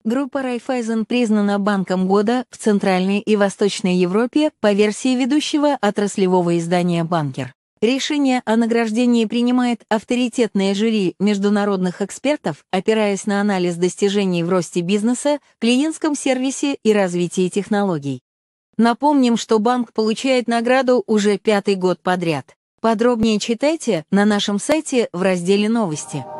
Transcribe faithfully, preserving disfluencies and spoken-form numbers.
Группа Райффайзен признана Банком года в Центральной и Восточной Европе по версии ведущего отраслевого издания «Банкер». Решение о награждении принимает авторитетное жюри международных экспертов, опираясь на анализ достижений в росте бизнеса, клиентском сервисе и развитии технологий. Напомним, что банк получает награду уже пятый год подряд. Подробнее читайте на нашем сайте в разделе «Новости».